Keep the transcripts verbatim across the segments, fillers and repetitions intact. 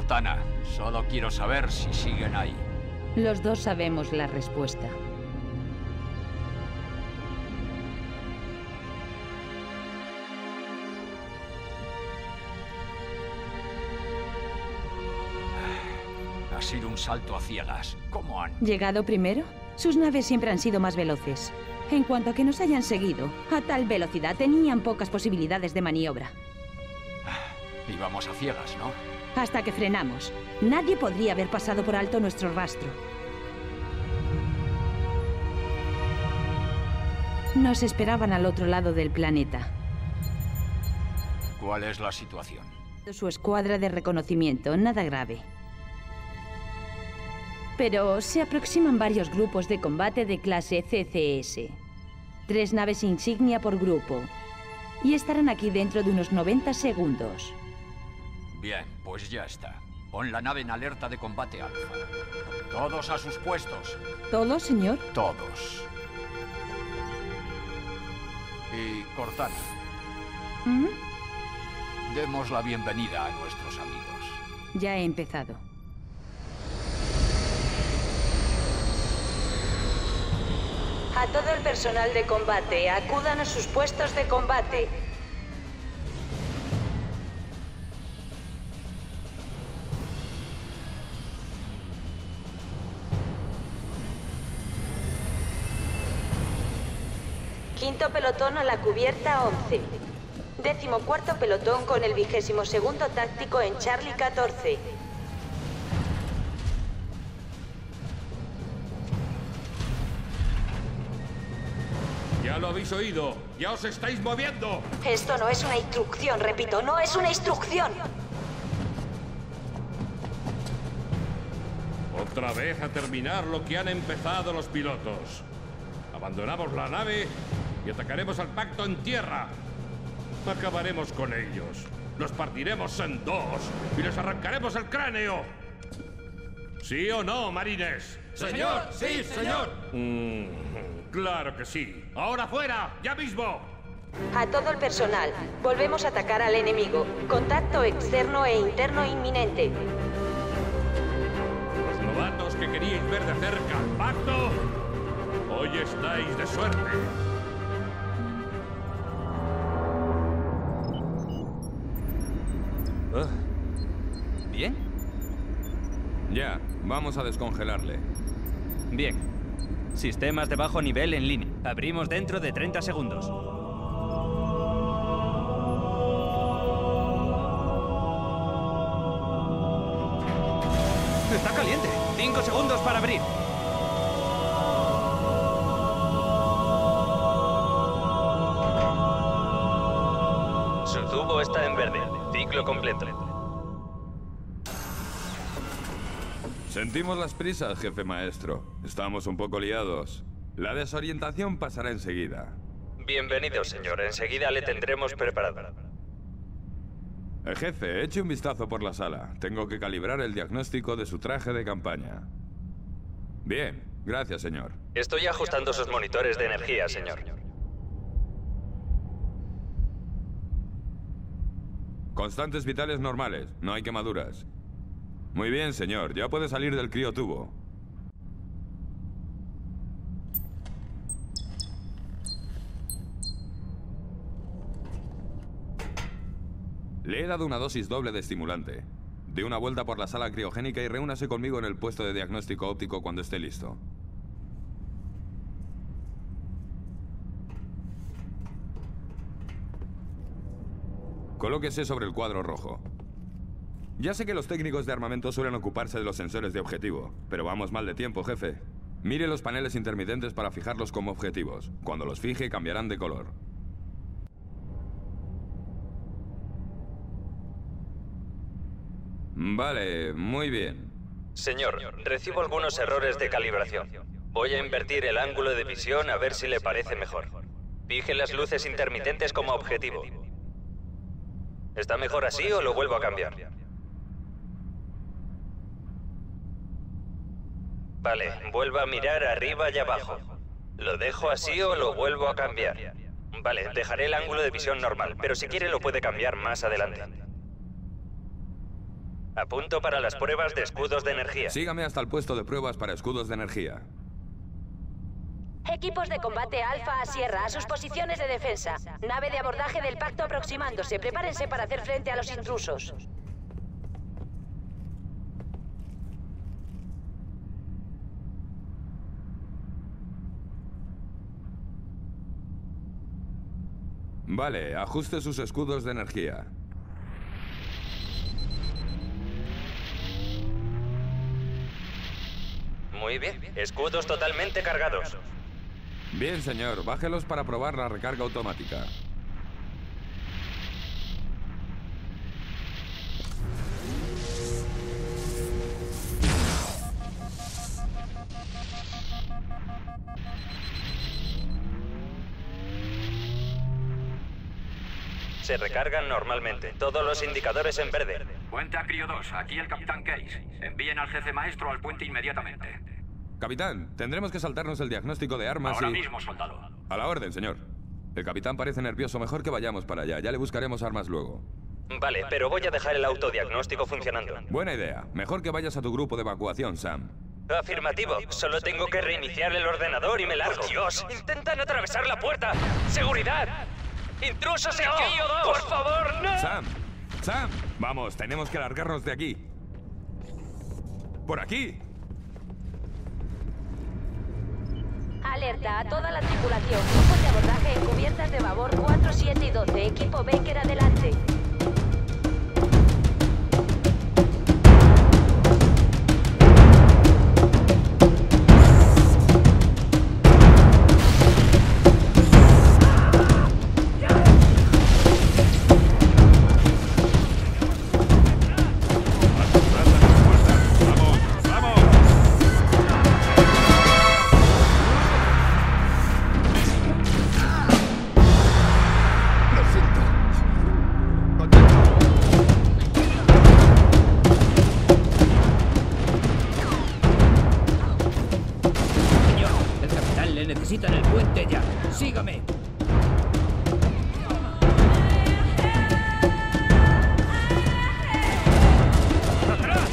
Cortana, solo quiero saber si siguen ahí. Los dos sabemos la respuesta. Ha sido un salto a ciegas. ¿Cómo han...? ¿Llegado primero? Sus naves siempre han sido más veloces. En cuanto a que nos hayan seguido, a tal velocidad tenían pocas posibilidades de maniobra. Íbamos a ciegas, ¿no? Hasta que frenamos. Nadie podría haber pasado por alto nuestro rastro. Nos esperaban al otro lado del planeta. ¿Cuál es la situación? Su escuadra de reconocimiento, nada grave. Pero se aproximan varios grupos de combate de clase C C S. Tres naves insignia por grupo. Y estarán aquí dentro de unos noventa segundos. Bien, pues ya está. Pon la nave en alerta de combate alfa. Todos a sus puestos. ¿Todos, señor? Todos. Y Cortana. ¿Mm? Demos la bienvenida a nuestros amigos. Ya he empezado. A todo el personal de combate, acudan a sus puestos de combate. Quinto pelotón a la cubierta once. Décimo cuarto pelotón con el vigésimo segundo táctico en Charlie catorce. Ya lo habéis oído. ¡Ya os estáis moviendo! Esto no es una instrucción, repito, no es una instrucción. Otra vez a terminar lo que han empezado los pilotos. Abandonamos la nave y atacaremos al pacto en tierra. Acabaremos con ellos. Los partiremos en dos y les arrancaremos el cráneo. ¿Sí o no, marines? ¡Señor! ¡Sí, señor! Mm, claro que sí. ¡Ahora fuera! ¡Ya mismo! A todo el personal, volvemos a atacar al enemigo. Contacto externo e interno inminente. Los novatos que queríais ver de cerca al pacto, hoy estáis de suerte. Uh. ¿Bien? Ya, vamos a descongelarle. Bien. Sistemas de bajo nivel en línea. Abrimos dentro de treinta segundos. ¡Está caliente! ¡Cinco segundos para abrir! Su tubo está en verde. Ciclo completo. Sentimos las prisas, jefe maestro. Estamos un poco liados. La desorientación pasará enseguida. Bienvenido, señor. Enseguida le tendremos preparado. El jefe, eche un vistazo por la sala. Tengo que calibrar el diagnóstico de su traje de campaña. Bien, gracias, señor. Estoy ajustando sus monitores de energía, señor. Constantes vitales normales, no hay quemaduras. Muy bien, señor, ya puede salir del criotubo. Le he dado una dosis doble de estimulante. Dé una vuelta por la sala criogénica y reúnase conmigo en el puesto de diagnóstico óptico cuando esté listo. Colóquese sobre el cuadro rojo. Ya sé que los técnicos de armamento suelen ocuparse de los sensores de objetivo, pero vamos mal de tiempo, jefe. Mire los paneles intermitentes para fijarlos como objetivos. Cuando los fije, cambiarán de color. Vale, muy bien. Señor, recibo algunos errores de calibración. Voy a invertir el ángulo de visión a ver si le parece mejor. Fije las luces intermitentes como objetivo. ¿Está mejor así o lo vuelvo a cambiar? Vale, vuelvo a mirar arriba y abajo. ¿Lo dejo así o lo vuelvo a cambiar? Vale, dejaré el ángulo de visión normal, pero si quiere lo puede cambiar más adelante. Apunto para las pruebas de escudos de energía. Sígame hasta el puesto de pruebas para escudos de energía. Equipos de combate Alfa a Sierra, a sus posiciones de defensa. Nave de abordaje del pacto aproximándose. Prepárense para hacer frente a los intrusos. Vale, ajuste sus escudos de energía. Muy bien. Escudos totalmente cargados. Bien, señor. Bájelos para probar la recarga automática. Se recargan normalmente. Todos los indicadores en verde. Puente a Crio dos, aquí el Capitán Case. Envíen al jefe maestro al puente inmediatamente. Capitán, tendremos que saltarnos el diagnóstico de armas Ahora y... mismo, soldado. A la orden, señor. El capitán parece nervioso. Mejor que vayamos para allá. Ya le buscaremos armas luego. Vale, pero voy a dejar el autodiagnóstico funcionando. Buena idea. Mejor que vayas a tu grupo de evacuación, Sam. Afirmativo. Solo tengo que reiniciar el ordenador y me largo. ¡Oh, Dios! ¡Intentan atravesar la puerta! ¡Seguridad! ¡Intrusos en Crio dos! ¡Por favor, no! Sam, Sam, vamos, tenemos que largarnos de aquí. ¡Por aquí! Alerta a toda la tripulación. Grupos de abordaje en cubiertas de babor cuatro, siete y doce. Equipo Baker adelante. Necesitan el puente ya. Sígame. ¡Atrás!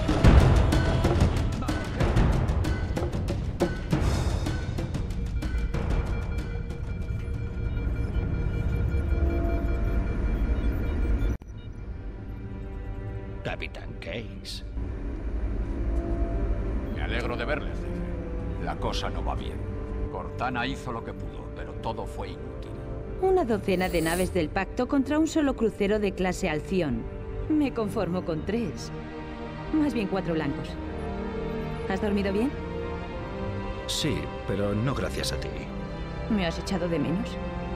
Capitán Case. Me alegro de verle, jefe. La cosa no va bien. Cortana hizo lo que pudo, pero todo fue inútil. Una docena de naves del pacto contra un solo crucero de clase Alción. Me conformo con tres. Más bien cuatro blancos. ¿Has dormido bien? Sí, pero no gracias a ti. ¿Me has echado de menos?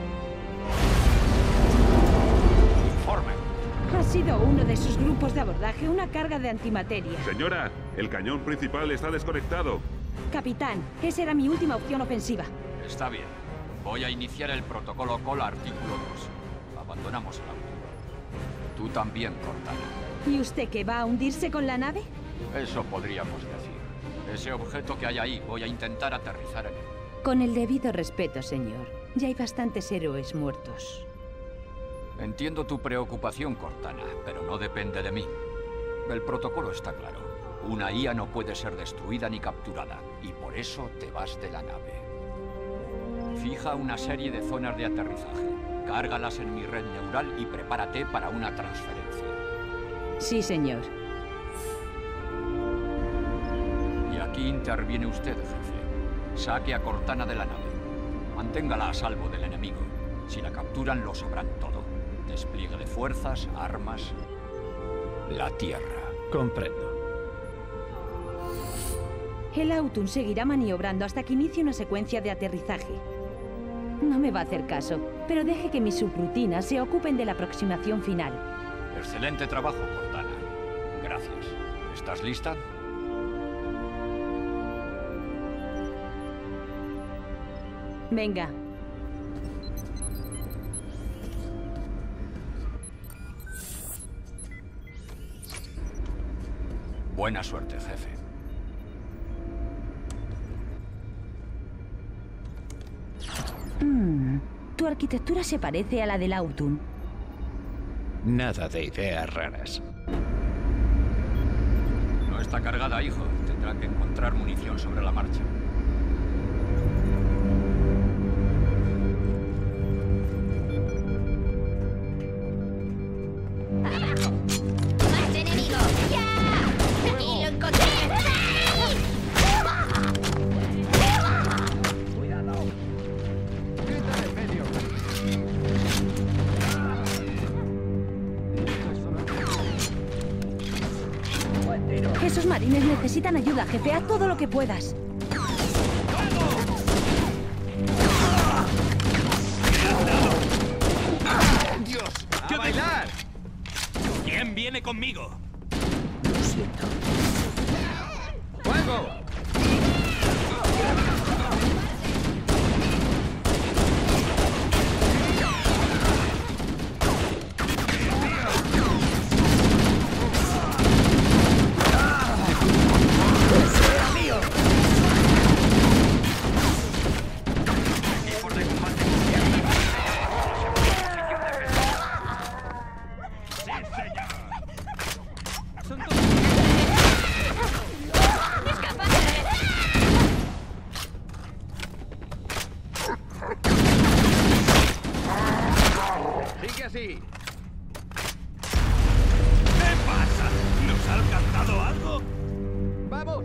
Informe. Ha sido uno de sus grupos de abordaje, una carga de antimateria. Señora, el cañón principal está desconectado. Capitán, esa era mi última opción ofensiva. Está bien. Voy a iniciar el protocolo Cola artículo dos. Abandonamos el auto. Tú también, Cortana. ¿Y usted qué, va a hundirse con la nave? Eso podríamos decir. Ese objeto que hay ahí, voy a intentar aterrizar en él. Con el debido respeto, señor. Ya hay bastantes héroes muertos. Entiendo tu preocupación, Cortana, pero no depende de mí. El protocolo está claro. Una I A no puede ser destruida ni capturada, y por eso te vas de la nave. Fija una serie de zonas de aterrizaje. Cárgalas en mi red neural y prepárate para una transferencia. Sí, señor. Y aquí interviene usted, jefe. Saque a Cortana de la nave. Manténgala a salvo del enemigo. Si la capturan, lo sabrán todo. Despliegue de fuerzas, armas... la Tierra. Comprendo. El Autun seguirá maniobrando hasta que inicie una secuencia de aterrizaje. No me va a hacer caso, pero deje que mis subrutinas se ocupen de la aproximación final. Excelente trabajo, Cortana. Gracias. ¿Estás lista? Venga. Buena suerte, jefe. Mm, tu arquitectura se parece a la del Autun. Nada de ideas raras. No está cargada, hijo. Tendrá que encontrar munición sobre la marcha. ¡Más enemigo! ¡Ya! ¡Aquí lo encontré! ¡Cuidado! ¡Quita de medio! Esos marines necesitan ayuda, jefe. Haz todo lo que puedas. ¡Dios! ¡A bailar! ¿Quién viene conmigo? Lo siento. ¡Fuego! ¡Sigue así! ¿Qué pasa? ¿Nos ha alcanzado algo? ¡Vamos!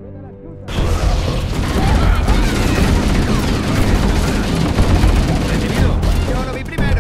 ¡Recibido! ¡Yo lo vi primero!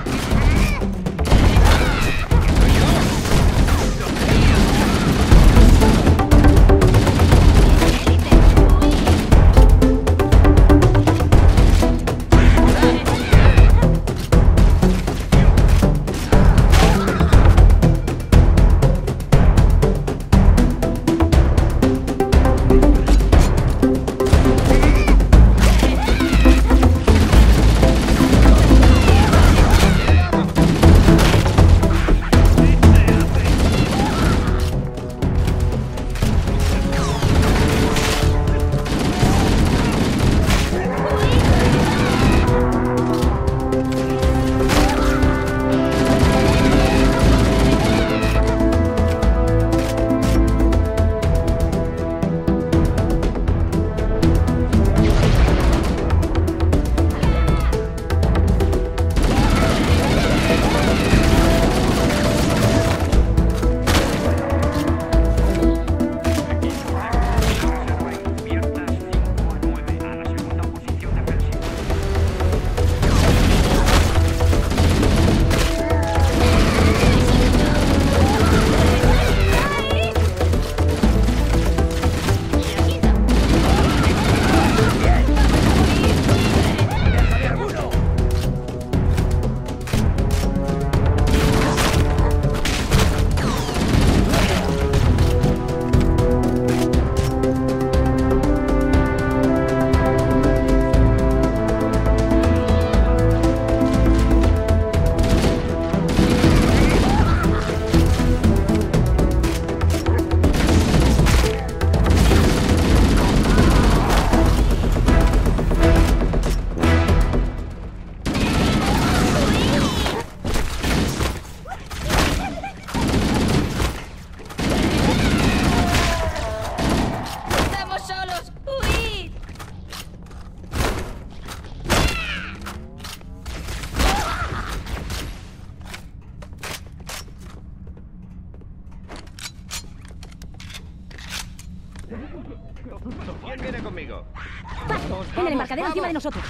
¿Quién viene conmigo? ¡Paso! En el embarcadero encima de nosotros.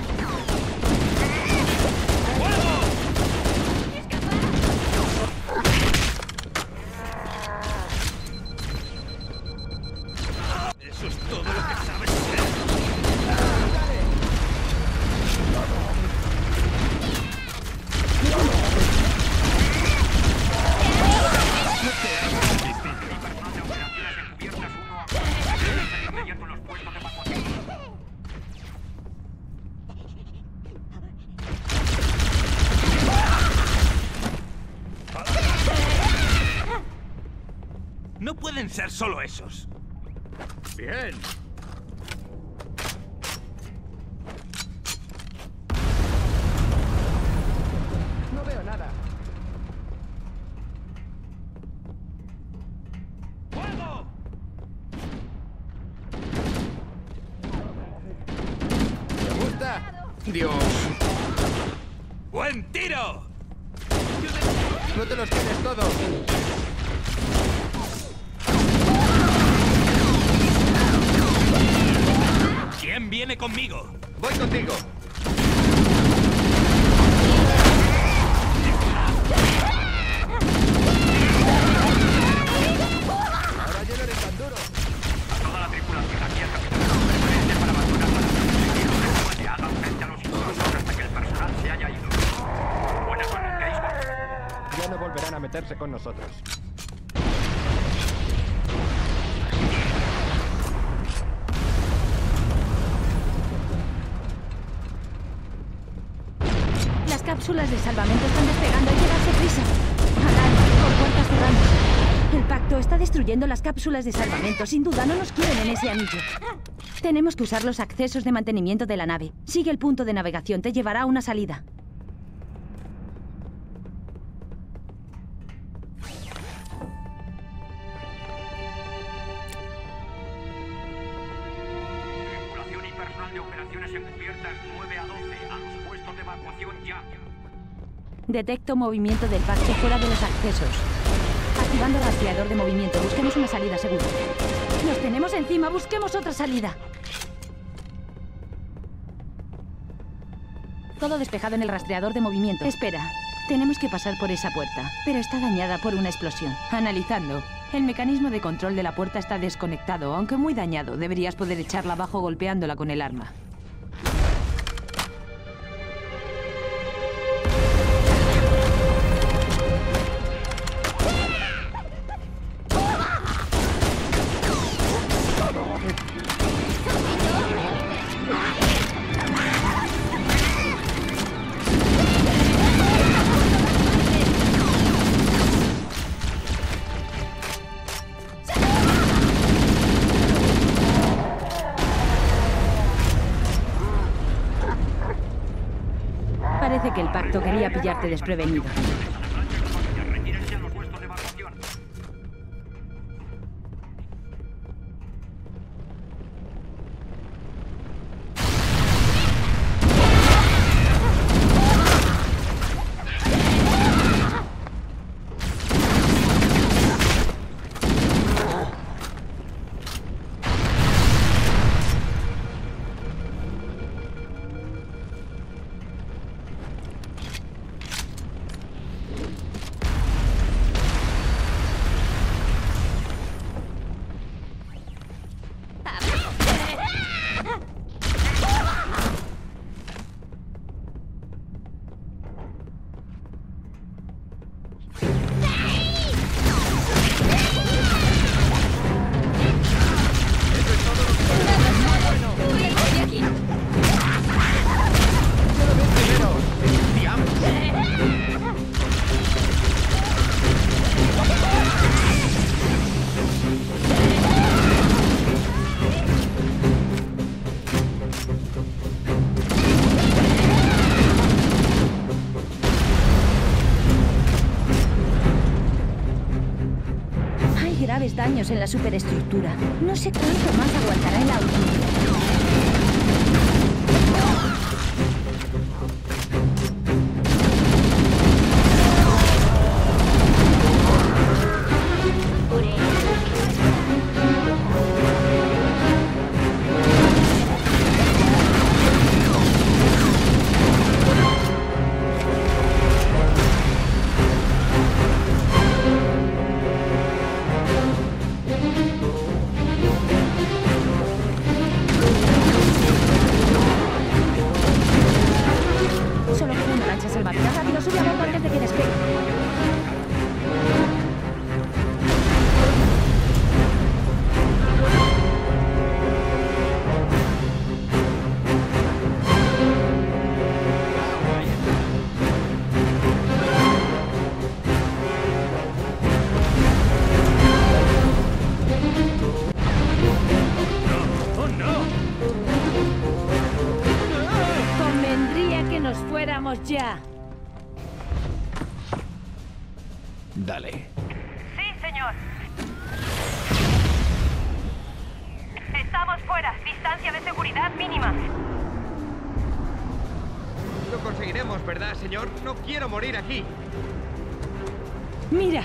Eso es todo lo que sabes hacer. No pueden ser solo esos. Bien. No veo nada. ¡Fuego! Dios! ¡Buen tiro! ¡No te los quedes todos! ¿Quién viene conmigo? ¡Voy contigo! Ahora yo no eres tan duro. A toda la tripulación aquí al capitán. Prepárense para abandonar la nave. Y los de combate hagan frente a los intrusos hasta que el personal se haya ido. Buena suerte, Casebolt. Ya no volverán a meterse con nosotros. Las cápsulas de salvamento están despegando. Hay que darse prisa. Alarma, con puertas cerrando. El pacto está destruyendo las cápsulas de salvamento. Sin duda, no nos quieren en ese anillo. Tenemos que usar los accesos de mantenimiento de la nave. Sigue el punto de navegación. Te llevará a una salida. Tripulación y personal de operaciones encubiertas nueve a doce a los puestos de evacuación ya. Detecto movimiento del pacto fuera de los accesos. Activando rastreador de movimiento. Busquemos una salida segura. Nos tenemos encima. Busquemos otra salida. Todo despejado en el rastreador de movimiento. Espera. Tenemos que pasar por esa puerta, pero está dañada por una explosión. Analizando. El mecanismo de control de la puerta está desconectado, aunque muy dañado. Deberías poder echarla abajo golpeándola con el arma. Parece que el pacto quería pillarte desprevenido. Retírense a los puestos de evacuación. Graves daños en la superestructura. No sé cuánto más aguantará el auto. Ya. Dale. Sí, señor. Estamos fuera. Distancia de seguridad mínima. Lo conseguiremos, ¿verdad, señor? No quiero morir aquí. Mira.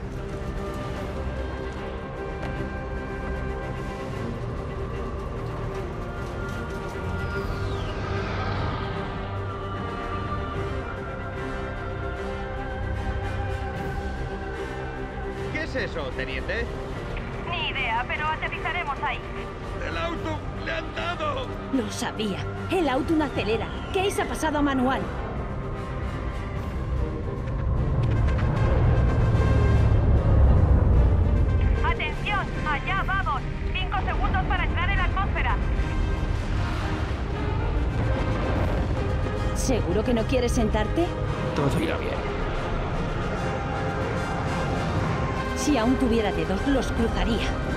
¿Qué es eso, teniente? Ni idea, pero aterrizaremos ahí. ¡El auto! ¡Le han dado! Lo sabía. El auto no acelera. Case ha pasado a manual. ¡Atención! ¡Allá vamos! Cinco segundos para entrar en la atmósfera. ¿Seguro que no quieres sentarte? Todo irá bien. Si aún tuviera dedos, los cruzaría.